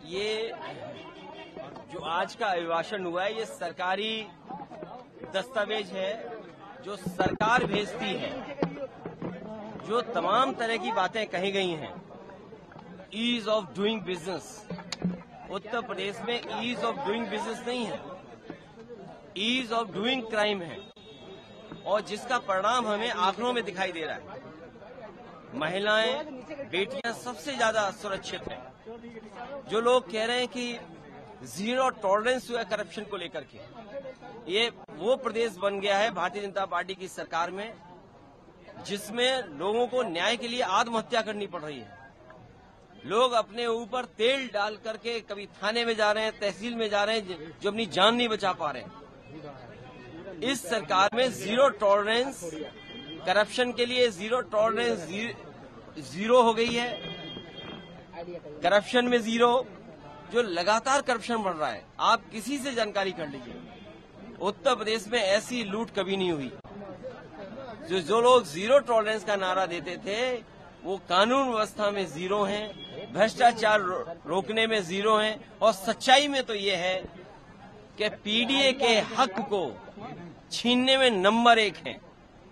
ये जो आज का अभिभाषण हुआ है, ये सरकारी दस्तावेज है जो सरकार भेजती है। जो तमाम तरह की बातें कही गई हैं, ease of doing business, Uttar Pradesh में ईज ऑफ डूइंग बिजनेस नहीं है, ईज ऑफ डूइंग क्राइम है, और जिसका परिणाम हमें आंकड़ों में दिखाई दे रहा है। महिलाएं, बेटियां सबसे ज्यादा सुरक्षित हैं। जो लोग कह रहे हैं कि जीरो टॉलरेंस हुआ करप्शन को लेकर के, ये वो प्रदेश बन गया है भारतीय जनता पार्टी की सरकार में जिसमें लोगों को न्याय के लिए आत्महत्या करनी पड़ रही है। लोग अपने ऊपर तेल डाल करके कभी थाने में जा रहे हैं, तहसील में जा रहे हैं, जो अपनी जान नहीं बचा पा रहे हैं। इस सरकार में जीरो टॉलरेंस करप्शन के लिए, जीरो टॉलरेंस जीरो हो गई है। करप्शन में जीरो, जो लगातार करप्शन बढ़ रहा है, आप किसी से जानकारी कर लीजिए, उत्तर प्रदेश में ऐसी लूट कभी नहीं हुई। जो लोग जीरो टॉलरेंस का नारा देते थे वो कानून व्यवस्था में जीरो हैं, भ्रष्टाचार रोकने में जीरो हैं, और सच्चाई में तो ये है कि पीडीए के हक को छीनने में नंबर 1 है।